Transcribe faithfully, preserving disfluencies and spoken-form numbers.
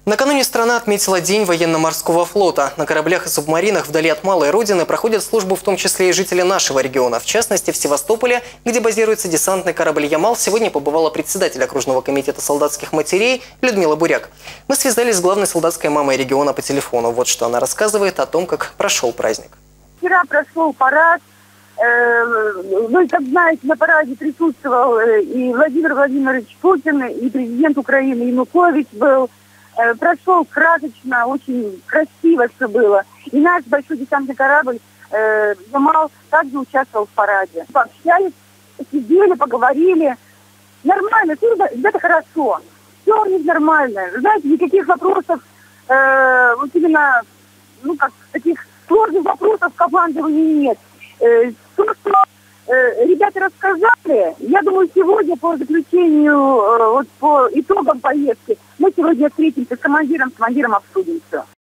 Накануне страна отметила День военно-морского флота. На кораблях и субмаринах вдали от малой родины проходят службу в том числе и жители нашего региона. В частности, в Севастополе, где базируется десантный корабль «Ямал», сегодня побывала председатель окружного комитета солдатских матерей Людмила Буряк. Мы связались с главной солдатской мамой региона по телефону. Вот что она рассказывает о том, как прошел праздник. Вчера прошел парад. Вы, как знаете, на параде присутствовал и Владимир Владимирович Путин, и президент Украины Янукович был. Прошел красочно, очень красиво все было. И наш большой десантный корабль э, «Ямал» также участвовал в параде. Пообщались, посидели, поговорили. Нормально, все это хорошо. Все у них нормально. Знаете, никаких вопросов, э, вот именно, ну как, таких сложных вопросов в командовании нет. Э, то, что э, ребята рассказали, я думаю, сегодня по заключению, э, вот по итогам поездки, мы сегодня встретимся с командиром, с командиром обсудим все.